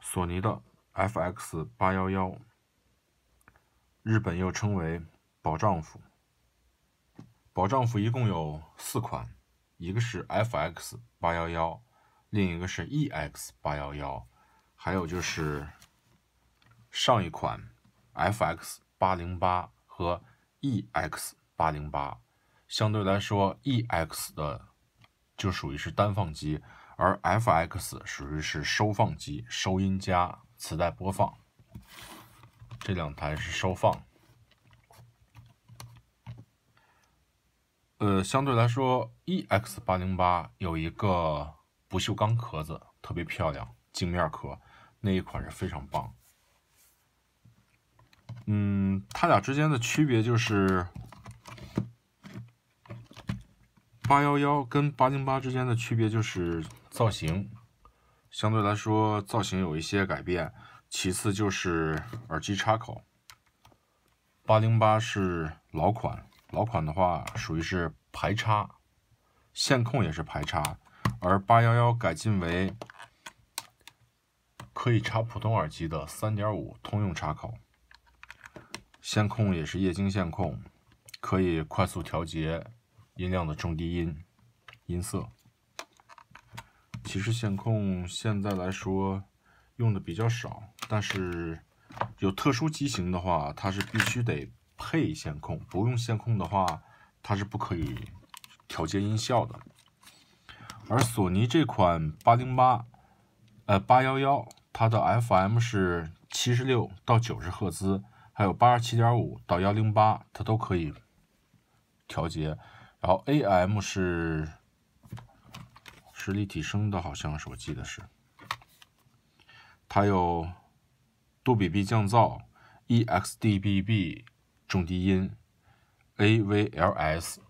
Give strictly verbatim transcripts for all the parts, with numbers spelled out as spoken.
索尼的 F X 八一一，日本又称为宝丈夫。宝丈夫一共有四款，一个是 F X 八一一，另一个是 E X 八一一，还有就是上一款 F X 八零八和 E X 八零八。相对来说 ，E X 的就属于是单放机，而 F X 属于是收放机，收音加磁带播放。这两台是收放。呃，相对来说 ，E X 八零八有一个不锈钢壳子，特别漂亮，镜面壳，那一款是非常棒。嗯，它俩之间的区别就是八一一跟八零八之间的区别就是造型，相对来说造型有一些改变。其次就是耳机插口，八零八是老款，老款的话属于是排插，线控也是排插，而八一一改进为可以插普通耳机的 三点五 通用插口，线控也是液晶线控，可以快速调节音量的中低音音色。其实线控现在来说用的比较少，但是有特殊机型的话，它是必须得配线控，不用线控的话，它是不可以调节音效的。而索尼这款八零八，呃八一一，它的 F M 是七十六到九十赫兹，还有八十七点五到一零八，它都可以调节。然后 A M 是是立体声的，好像是我记得是。它有杜比 B 降噪、E X D B B 重低音、A V L S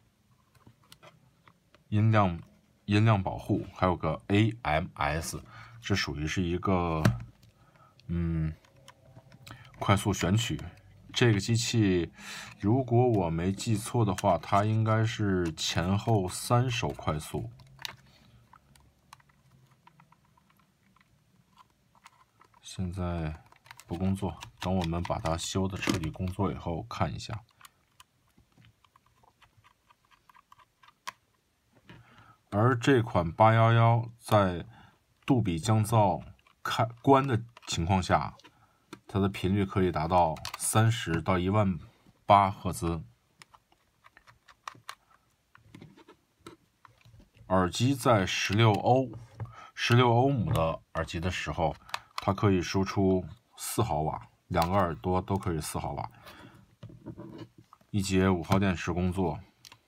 音量音量保护，还有个 A M S， 这属于是一个嗯快速选取。这个机器如果我没记错的话，它应该是前后三手快速。现在不工作，等我们把它修的彻底工作以后看一下。而这款八一一在杜比降噪开关的情况下，它的频率可以达到三十到一万八赫兹。耳机在十六欧十六欧姆的耳机的时候，它可以输出四毫瓦，两个耳朵都可以四毫瓦，一节五号电池工作。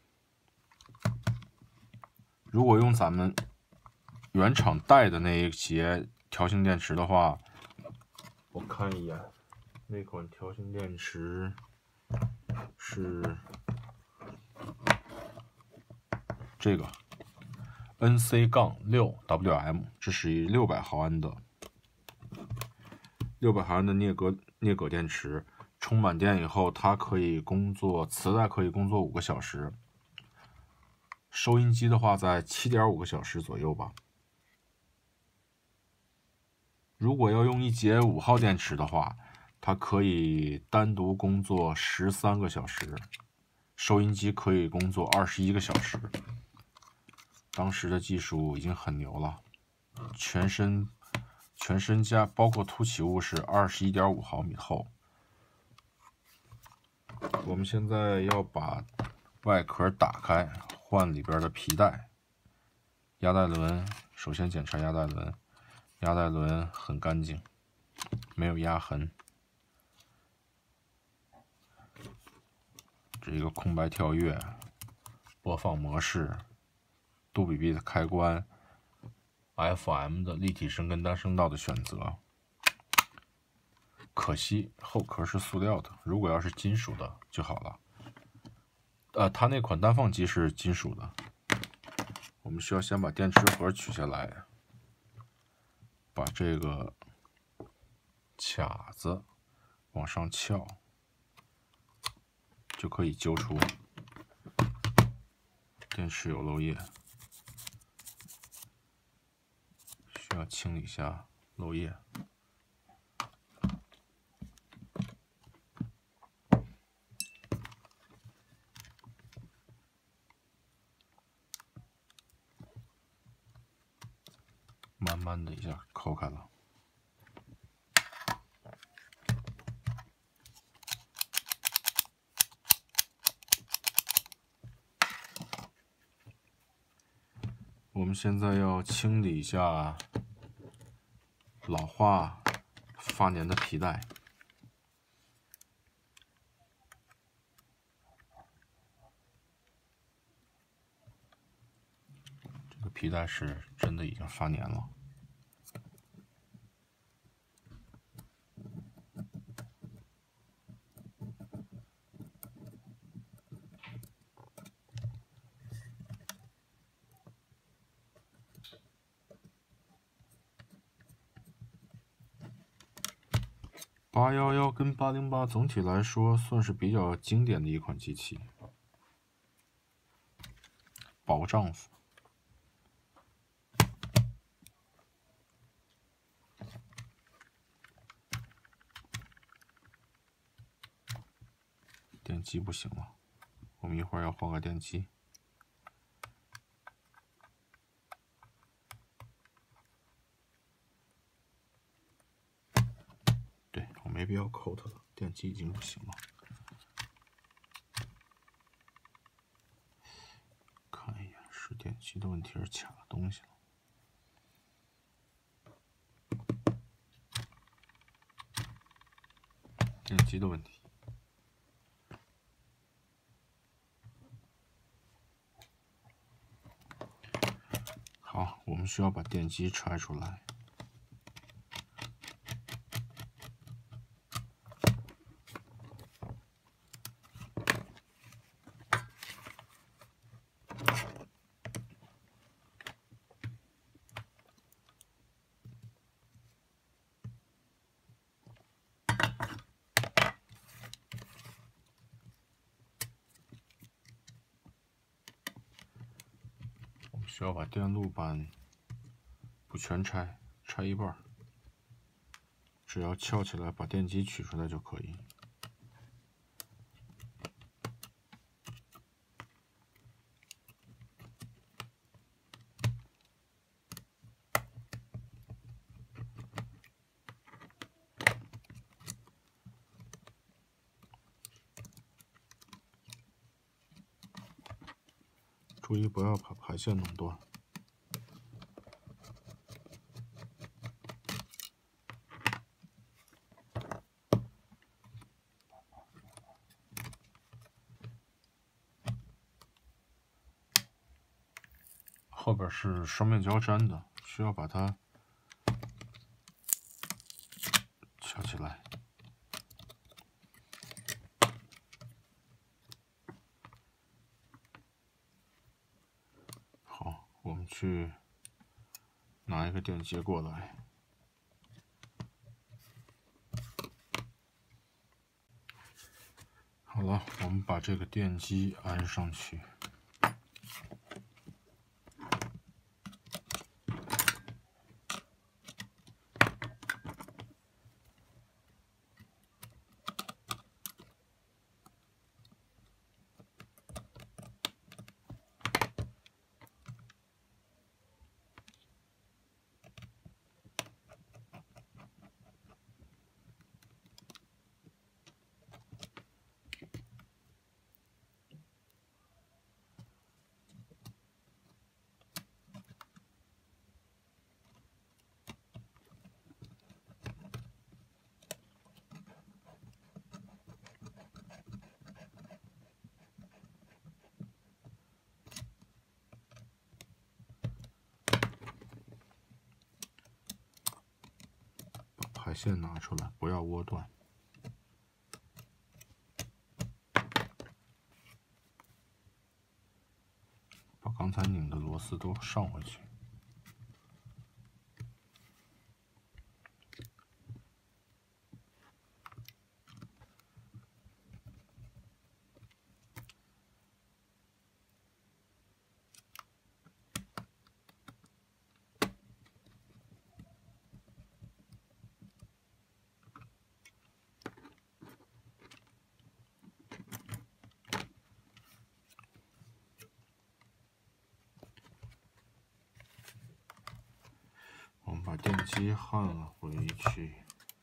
如果用咱们原厂带的那一节条形电池的话，我看一眼，那款条形电池是这个 N C 六 W M， 这是一六百毫安的六百毫安的镍镉镍镉电池，充满电以后，它可以工作，磁带可以工作五个小时，收音机的话在 七点五个小时左右吧。如果要用一节五号电池的话，它可以单独工作十三个小时，收音机可以工作二十一个小时。当时的技术已经很牛了，全身全身加包括凸起物是 二十一点五毫米厚。我们现在要把外壳打开，换里边的皮带。压带轮，首先检查压带轮，压带轮很干净，没有压痕。这一个空白跳跃，播放模式，杜比 B 的开关 ，F M 的立体声跟单声道的选择。可惜后壳是塑料的，如果要是金属的就好了。呃，它那款单放机是金属的。我们需要先把电池盒取下来，把这个卡子往上翘，就可以揪出。电池有漏液，需要清理一下漏液。 慢慢的一下抠开了。我们现在要清理一下老化发粘的皮带。这个皮带是真的已经发粘了。八一一跟八零八总体来说算是比较经典的一款机器，宝丈夫。电机不行了，我们一会儿要换个电机。对，我没必要抠它了，电机已经不行了。看一眼，是电机的问题，是卡了东西了。电机的问题。好，我们需要把电机拆出来。需要把电路板不全拆，拆一半，只要撬起来把电机取出来就可以。注意不要把排线弄断。后边是双面胶粘的，需要把它撬起来。好，我们去拿一个电接过来。好了，我们把这个电机安上去。排线拿出来，不要窝断。把刚才拧的螺丝都上回去。 我们把电机焊回去。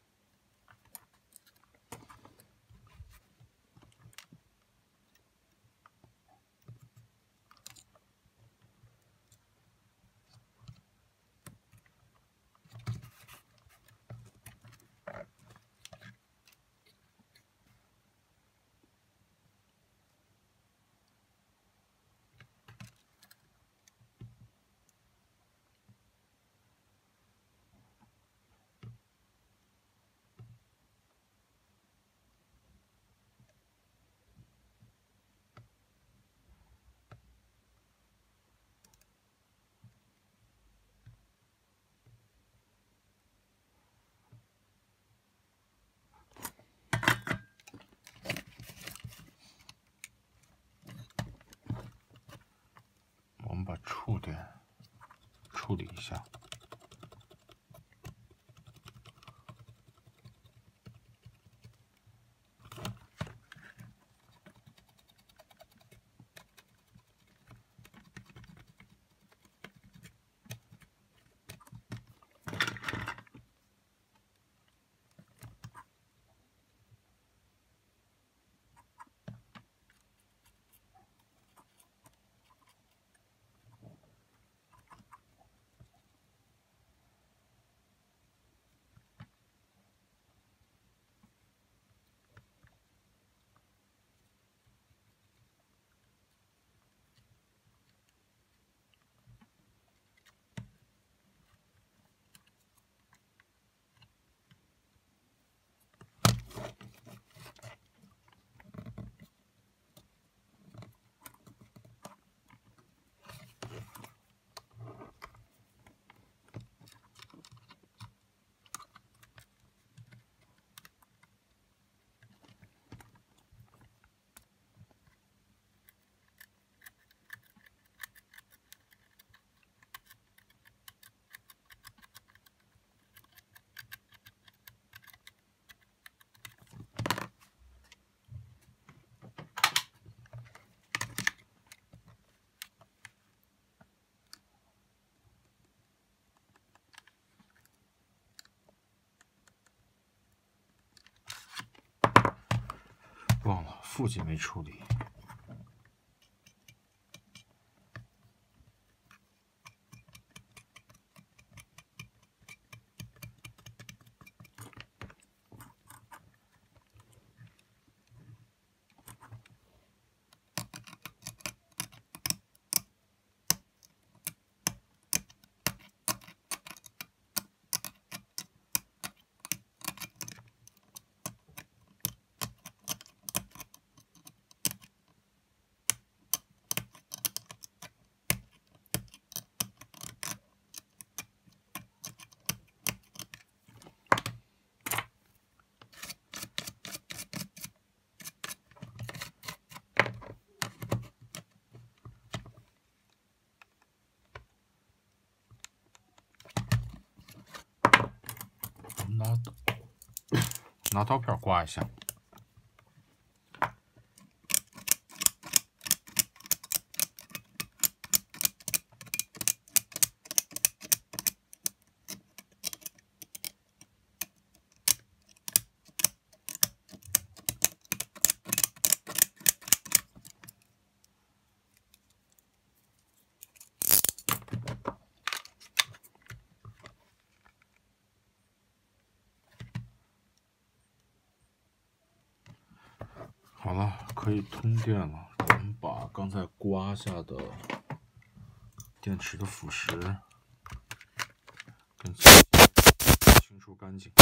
我们把触点处理一下。忘了，负极没处理。拿刀，拿刀片刮一下。好了，可以通电了。我们把刚才刮下的电池的腐蚀跟清除干净。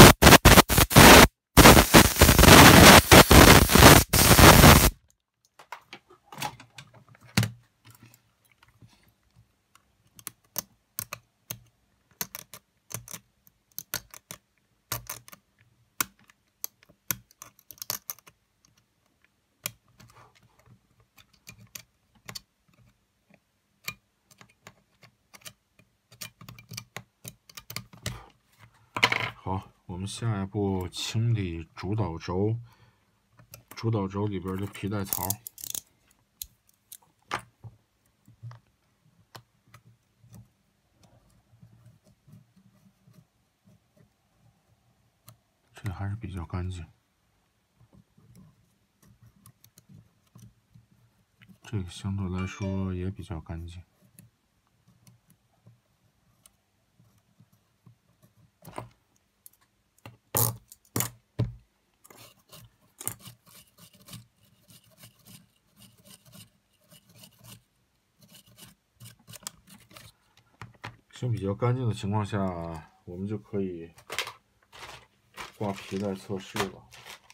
好，我们下一步清理主导轴，主导轴里边的皮带槽。 这还是比较干净。这个相对来说也比较干净。像比较干净的情况下，我们就可以挂皮带测试了。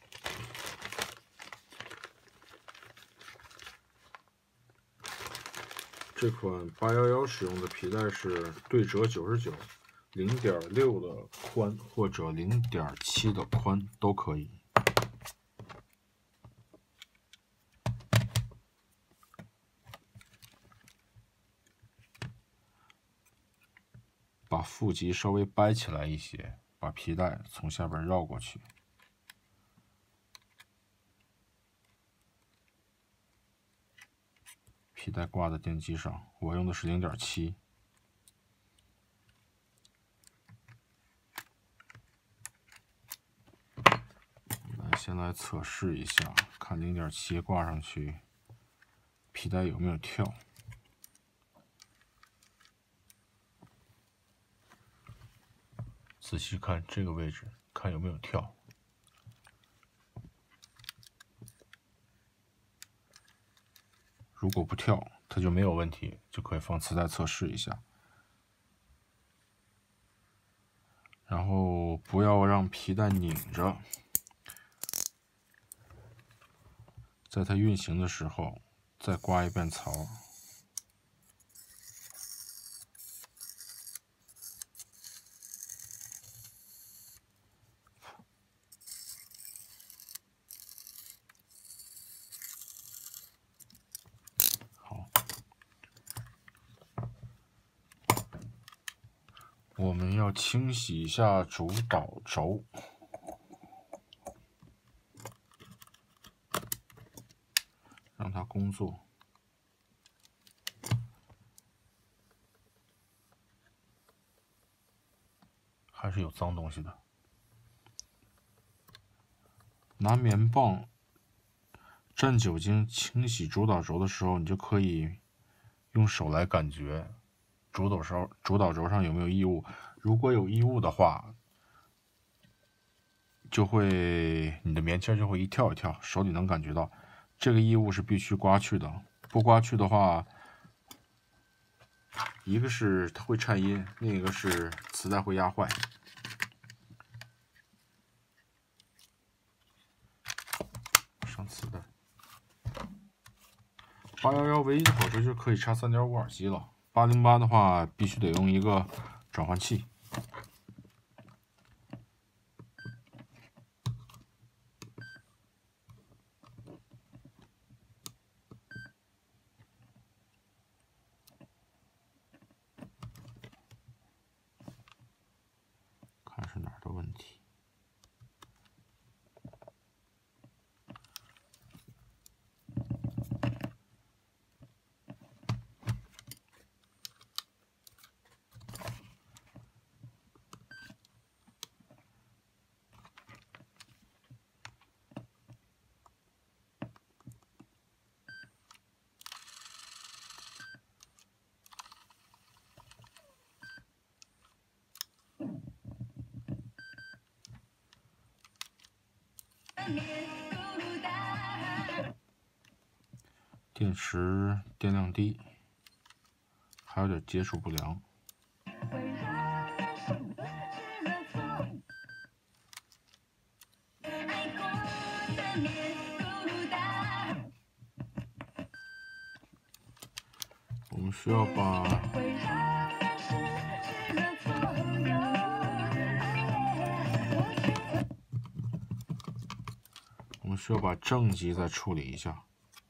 这款八一一使用的皮带是对折九十九，零点六的宽或者零点七的宽都可以。把腹极稍微掰起来一些，把皮带从下边绕过去。皮带挂在电机上，我用的是零点七。来，先来测试一下，看零点七挂上去，皮带有没有跳。仔细看这个位置，看有没有跳。如果不跳，它就没有问题，就可以放磁带测试一下。然后不要让皮带拧着，在它运行的时候再刮一遍槽。我们要清洗一下主导轴，让它工作。还是有脏东西的。拿棉棒蘸酒精清洗主导轴的时候，你就可以用手来感觉主导轴主导轴上有没有异物。如果有异物的话，就会你的棉签就会一跳一跳，手里能感觉到。这个异物是必须刮去的，不刮去的话，一个是它会颤音，另一个是磁带会压坏。上磁带。八一一唯一的好处就是可以插 三点五 耳机了。八零八的话，必须得用一个转换器。看是哪儿的问题。电池电量低，还有点接触不良。我们需要把我们需要把正极再处理一下。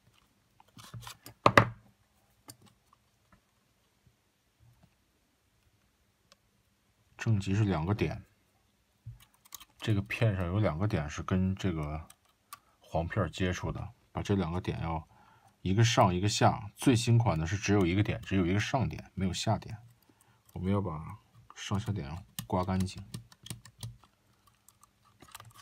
正极是两个点，这个片上有两个点是跟这个黄片接触的，把这两个点要一个上一个下。最新款的是只有一个点，只有一个上点，没有下点。我们要把上下点刮干净。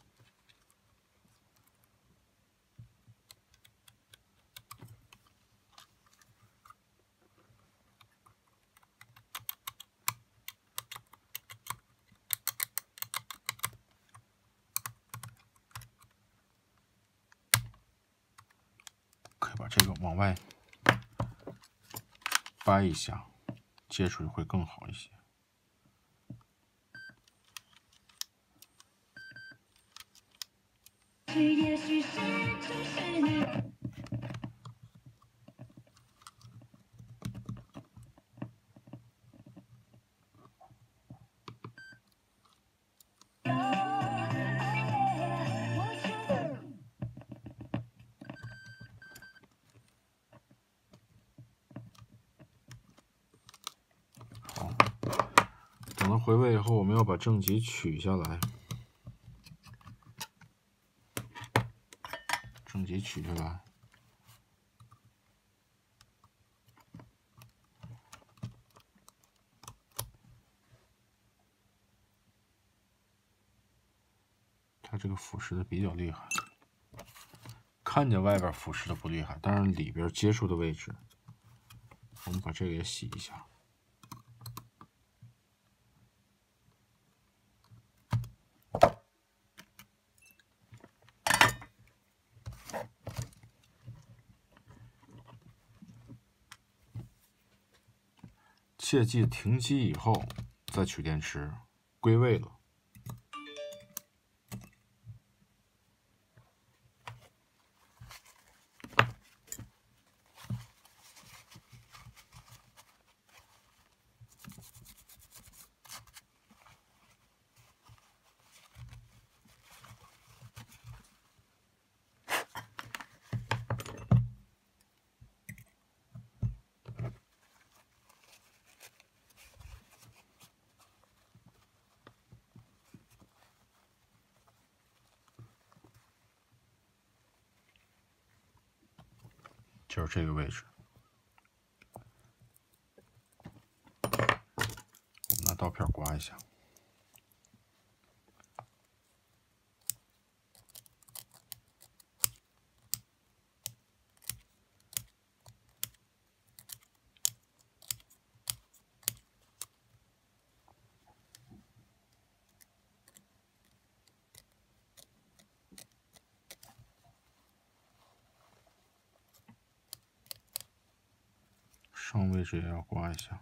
这个往外掰一下，接触会更好一些。 也许是就是你。 好，等它回位以后，我们要把正极取下来。正极取下来，它这个腐蚀的比较厉害，看见外边腐蚀的不厉害，但是里边接触的位置，我们把这个也洗一下。切记停机以后再取电池，归位了。就是这个位置，我们拿刀片刮一下。上位置也要刮一下。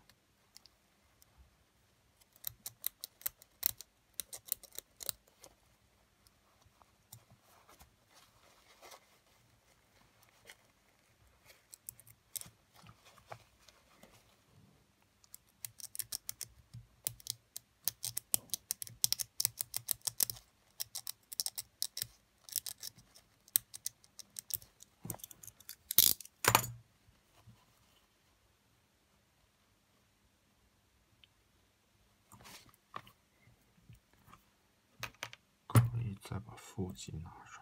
再把负极拿上。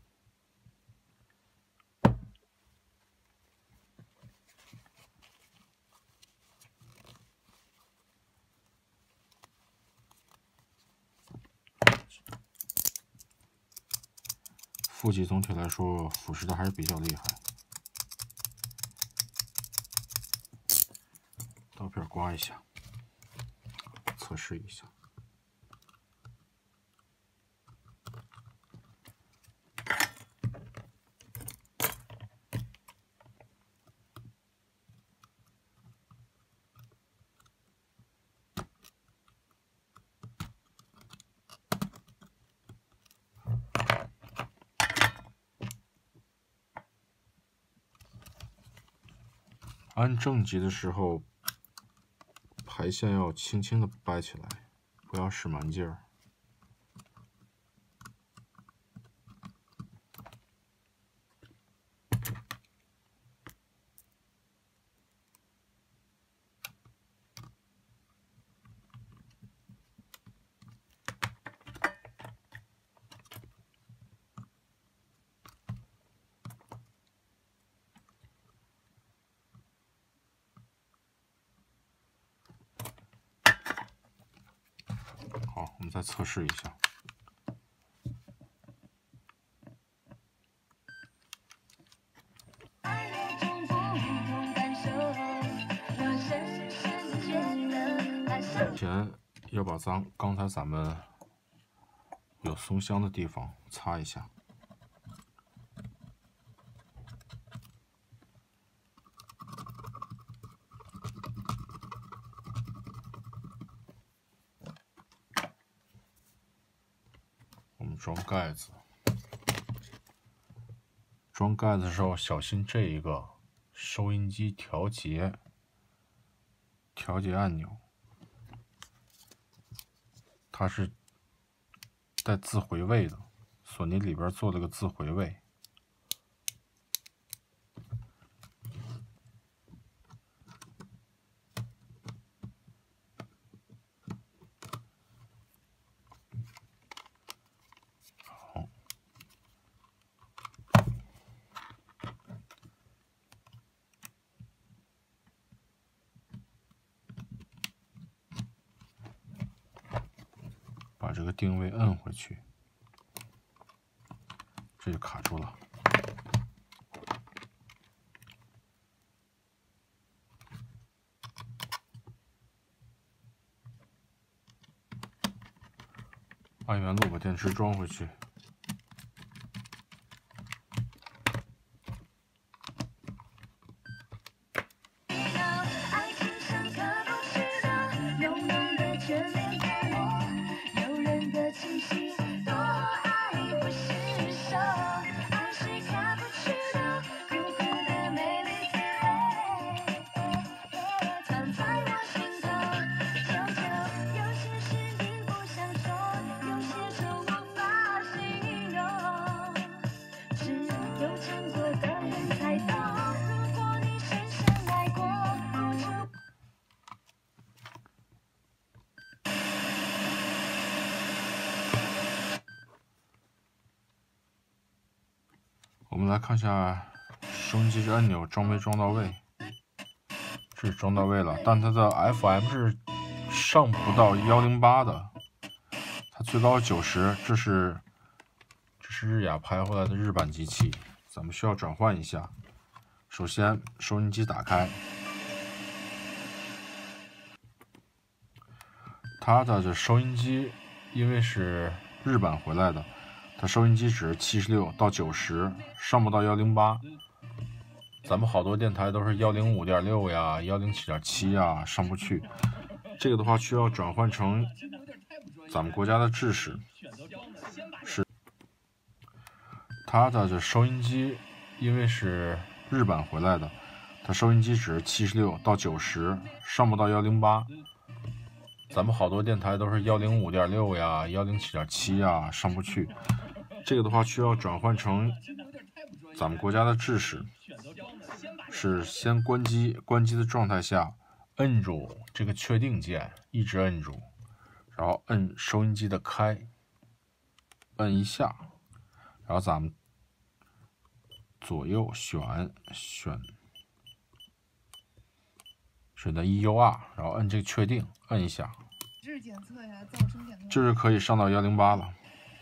负极总体来说腐蚀的还是比较厉害，刀片刮一下，测试一下。按正极的时候，排线要轻轻的掰起来，不要使蛮劲儿。好，我们再测试一下。前要把咱刚才咱们有松香的地方擦一下。 装盖子。装盖子的时候小心这一个收音机调节调节按钮，它是带自回位的，索尼里边做了个自回位。把这个定位摁回去，这就卡住了。按原路把电池装回去。我们来看一下收音机这按钮装没装到位，这是装到位了，但它的 F M 是上不到一零八的，它最高九十，这是这是日亚拍回来的日版机器，咱们需要转换一下。首先，收音机打开，它的这收音机因为是日版回来的。它收音机值七十六到九十，上不到一零八。咱们好多电台都是一零五点六呀、一零七点七呀，上不去。这个的话需要转换成咱们国家的制式，是它的这收音机因为是日版回来的，它收音机值七十六到九十，上不到一零八。咱们好多电台都是一零五点六呀、一零七点七呀，上不去。这个的话需要转换成咱们国家的制式，是先关机，关机的状态下摁住这个确定键，一直摁住，然后摁收音机的开，摁一下，然后咱们左右选选选择 E U R， 然后摁这个确定，摁一下，这是可以上到一零八了。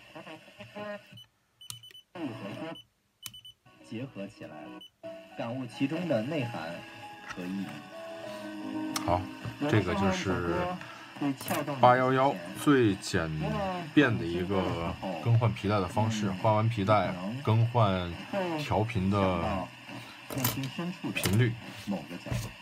结合起来，感悟其中的内涵和意义。 好，这个就是八一一最简便的一个更换皮带的方式。换完皮带，更换调频的频率。 某个角度。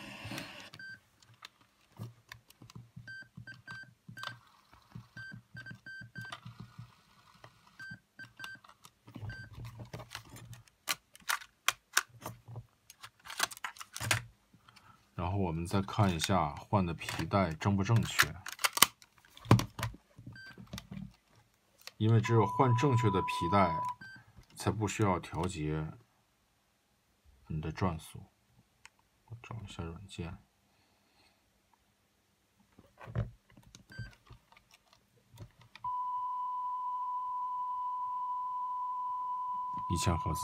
然后我们再看一下换的皮带正不正确，因为只有换正确的皮带，才不需要调节你的转速。我找一下软件，一千赫兹。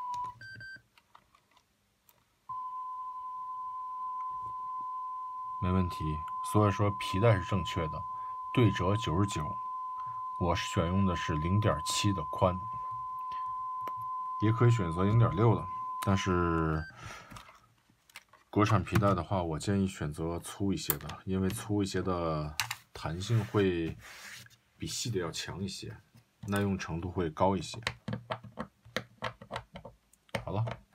没问题，所以说皮带是正确的，对折九十九，我是选用的是 零点七 的宽，也可以选择 零点六 的，但是国产皮带的话，我建议选择粗一些的，因为粗一些的弹性会比细的要强一些，耐用程度会高一些。好了。